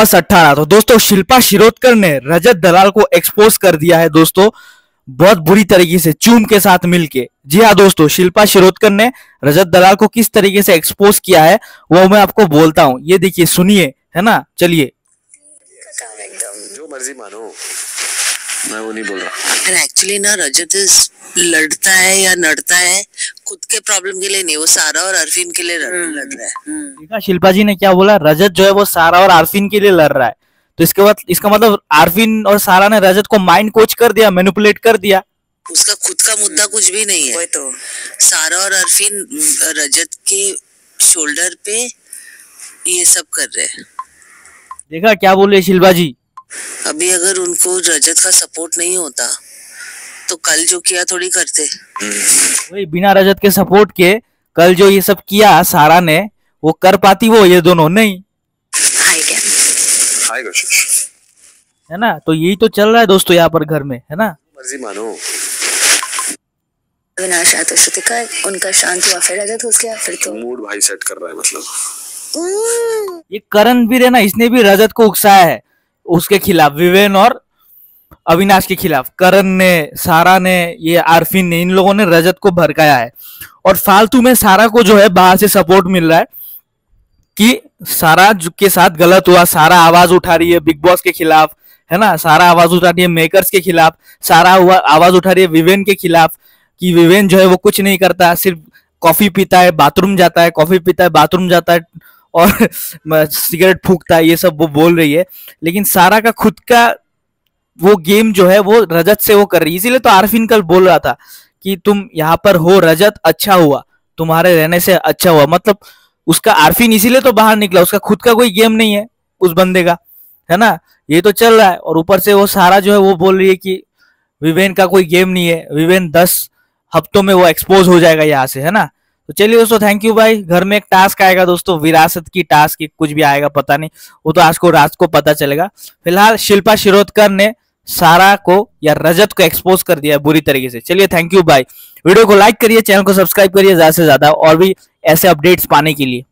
बस 18। तो दोस्तों शिल्पा शिरोडकर ने रजत दलाल को एक्सपोज कर दिया है दोस्तों, बहुत बुरी तरीके से चूम के साथ मिलके। जी हाँ दोस्तों, शिल्पा शिरोडकर ने रजत दलाल को किस तरीके से एक्सपोज किया है वो मैं आपको बोलता हूँ, ये देखिए सुनिए, है ना। चलिए। जो मर्जी मानो, मैं वो नहीं बोल रहा। एक्चुअली ना रजत लड़ता है या नड़ता है खुद के प्रॉब्लम के लिए नहीं, वो सारा और अरफीन के लिए लड़ रहा है। देखा शिल्पा जी ने क्या बोला, रजत जो है वो सारा और आरफीन के लिए लड़ रहा है। तो इसके बाद इसका मतलब आरफीन और सारा ने रजत को माइंड कोच कर दिया, मैनिपुलेट कर दिया। उसका खुद का मुद्दा कुछ भी नहीं है। तो सारा और अरफीन रजत के शोल्डर पे ये सब कर रहे हैं। देखा क्या बोले शिल्पा जी। अभी अगर उनको रजत का सपोर्ट नहीं होता तो कल जो किया थोड़ी करते। वही बिना रजत के सपोर्ट के कल जो ये सब किया सारा ने, वो कर पाती वो ये दोनों नहीं। हाय कोशिश है ना। तो यही तो चल रहा है दोस्तों यहाँ पर घर में, है ना। मर्जी मानो। अविनाश तो श्रुतिका उनका शांत हुआ, फिर रजत घुस गया, फिर तो मूड भाई सेट कर रहा है। मतलब ये करण भी है ना, इसने भी रजत को उकसाया है उसके खिलाफ, विवेन और अविनाश के खिलाफ। करण ने, सारा ने, ये आरफीन ने, इन लोगों ने रजत को भड़काया है। और फालतू में सारा को जो है बाहर से सपोर्ट मिल रहा है कि सारा के साथ गलत हुआ, सारा आवाज उठा रही है बिग बॉस के खिलाफ, है ना। सारा आवाज उठा रही है मेकर्स के खिलाफ, सारा आवाज उठा रही है विवेन के खिलाफ कि विवेन जो है वो कुछ नहीं करता, सिर्फ कॉफी पीता है, बाथरूम जाता है, कॉफी पीता है, बाथरूम जाता है और सिगरेट फूकता है, ये सब वो बोल रही है। लेकिन सारा का खुद का वो गेम जो है वो रजत से वो कर रही है। इसीलिए तो आरफीन कल बोल रहा था कि तुम यहाँ पर हो रजत, अच्छा हुआ, तुम्हारे रहने से अच्छा हुआ। मतलब उसका आरफीन इसीलिए तो बाहर निकला, उसका खुद का कोई गेम नहीं है उस बंदे का, है ना। ये तो चल रहा है। और ऊपर से वो सारा जो है वो बोल रही है कि विवेन का कोई गेम नहीं है, विवेन 10 हफ्तों में वो एक्सपोज हो जाएगा यहाँ से, है ना। तो चलिए दोस्तों, थैंक यू भाई। घर में एक टास्क आएगा दोस्तों, विरासत की टास्क, कुछ भी आएगा पता नहीं, वो तो आज को रात को पता चलेगा। फिलहाल शिल्पा शिरोडकर ने सारा को या रजत को एक्सपोज कर दिया है बुरी तरीके से। चलिए थैंक यू भाई। वीडियो को लाइक करिए, चैनल को सब्सक्राइब करिए ज्यादा से ज्यादा और भी ऐसे अपडेट्स पाने के लिए।